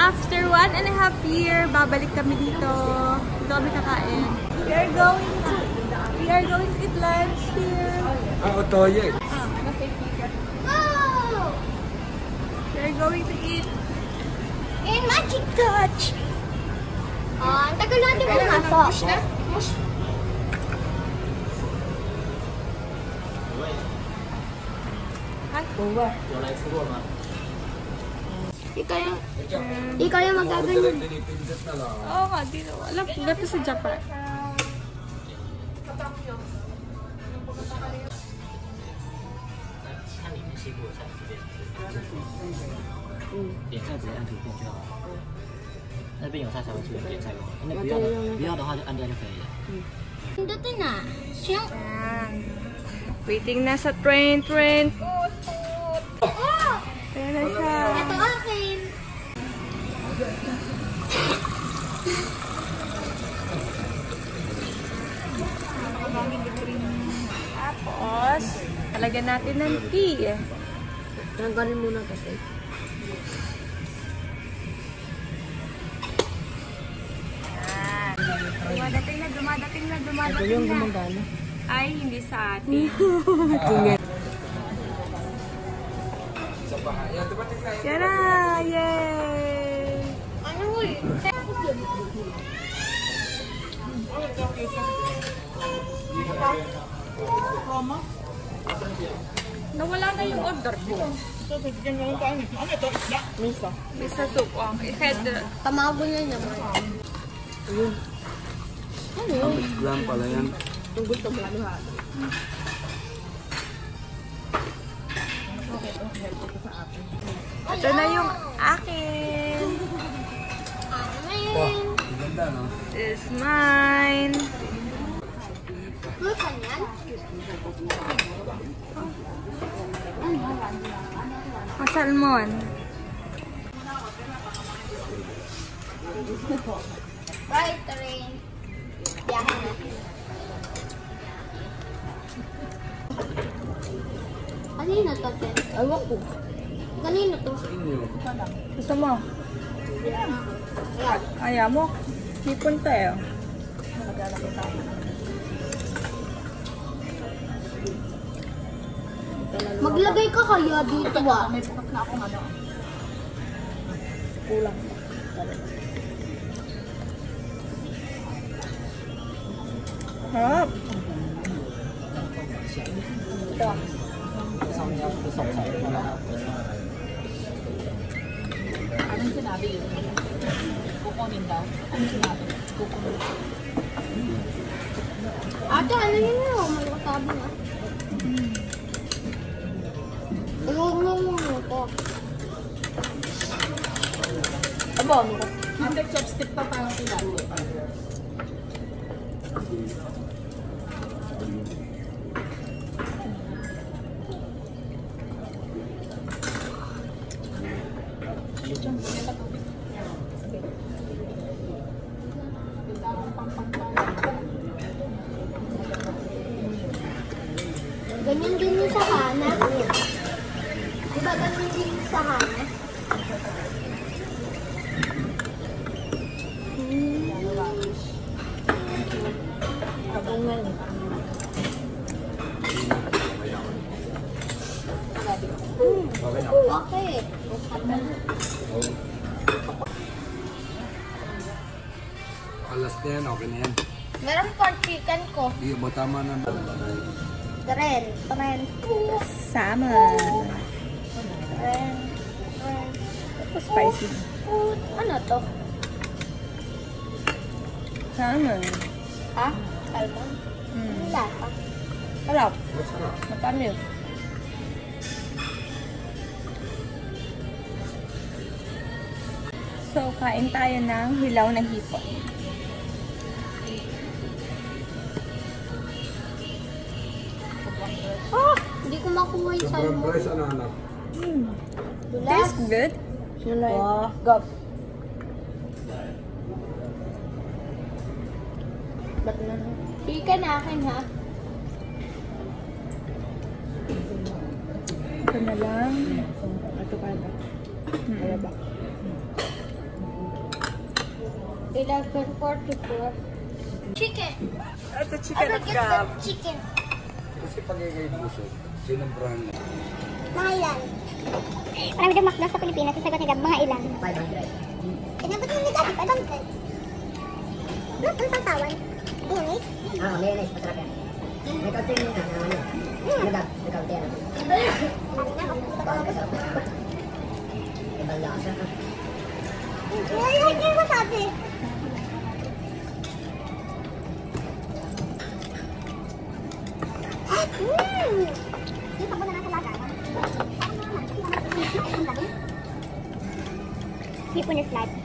After 1.5 years, babalik kami dito. Dito kami kakain. We are going to eat lunch here. Otoye. Oh! We are going to eat in Magic Touch. Ang tagal natin mo nga po. Ikaw yung magaganyan. Oo nga, di na. Alam, gato sa Japan. Pindutin na. Siyang. Waiting na sa train. Oh! Ayan na siya. Ito akin. Tapos, talagyan natin ng tea. Tanggalin muna kasi. Dumadating na. Ito yung gumagana. Ay, hindi sa atin. Yan na! Yay! Ano eh? Nawala na yung order ko. Misa soup. Head. Tamago niya naman. Ano yun? Gram pala yan. Ito na yung akin. Wow, ganda no? This is mine. Lutan yan? Salmon. Right, train. Biyahe na. Kanino to, Chen? Ewan ko. Kanino to? Gusto mo? Ayaw mo? Hipon tayo. Maglagay ka kaya dito ah. May bukas na ako nga doon. Kulang. Harap. Ito. Anong sinabi yun? Kukunin daw? Anong sinabi? Kukunin. Ate, ano yun yun? May wasabi na. Ulong ito. Aba, ano ka? Hindi, chopstick pa parang sinabi. Ganyan din yung sa Hana. Diba ganyan din yung sa Hana? Kabungan. Okay. Alas na yan, okay na yan. Meron pork chicken ko. Iya, tama na. Tren. Salmon. Tren. Ito spicy. Ano to? Salmon. Ha? Salmon? Lasa. Harap. Masarap. Matamis. So, kain tayo ng hilaw ng hipon. Hindi ko makuha yung Sobrang salmon. price, ano anak? Tastes good. Wow. Go. Ba't na? Chicken akin ha. Ito na lang. Ito kaya ba? Kaya ba? 11:44. Chicken. It's a I chicken will at get Gab. the chicken. Kasi pag ikay busog, sinumbrahan na. Mga ilan? Marami daw McDo sa Pilipinas. Sasagot ni Gab, mga ilan? 500. Sinagot mo ni Gab, 500. Ano pang tawan? Mayonnaise? Mayonnaise, masarap yan. May kaunting ano yan. Ano Gab? May kaunting ano. Ibang lasa. Hindi mo sabi. Yung sabon na nasa laga. Hipon is flat.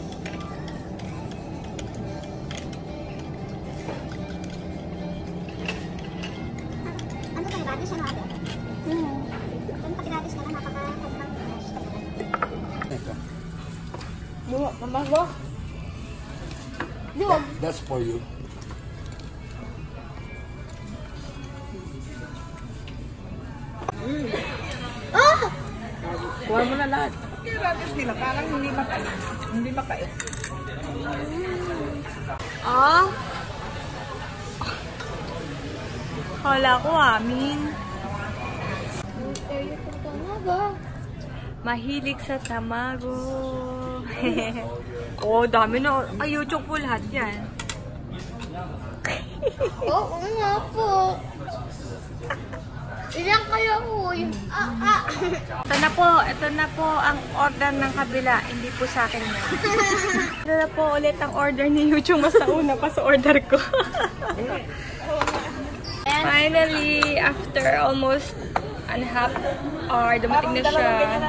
Ano ka nabati siya natin? Kung pakiratis ka na napaka-fresh. Ito. Buwa, mamago. That's for you. Oh! Kuha mo na lahat. Yung radish nila, parang hindi makait. Hindi makait. Ah? Wala ko amin. Mahilig sa tamago. Oh, dami na. Ay, YouTube po lahat yan. Oo nga po. Ilan kayo po? Ito na po ang order ng kabila. Hindi po sa akin na. Ito na po ulit ang order ni YouTube. Mas nauna pa sa order ko. Finally, after almost and a half hour, dumating na siya.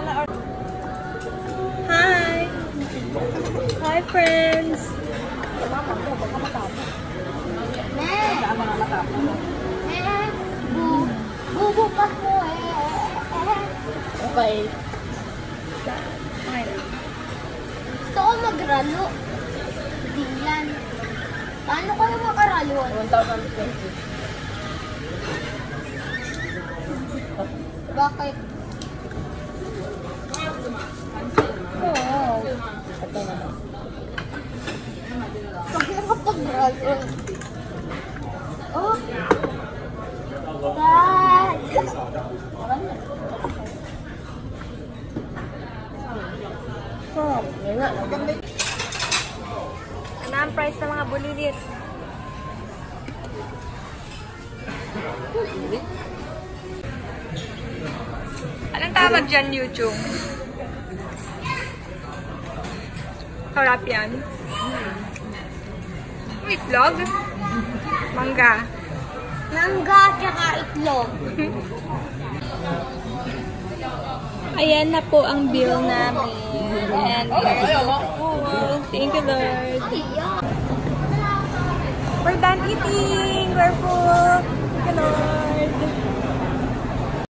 Hi! Hi, friends! Bubo pa po Okay. Gusto ko magralo. Hindi yan. Paano kayo makaralo? 1,020. Bakit? Oh. Pag nakapagralo. Oh! Dad! Ano ang price ng mga bulilit? Anong tawag dyan, YouTube? Harap yan. Itlog? Mangga. Mangga tsaka itlog. Ayan na po ang bill namin. And here's the food. Thank you, Lord. We're done eating. We're full. Thank you, Lord.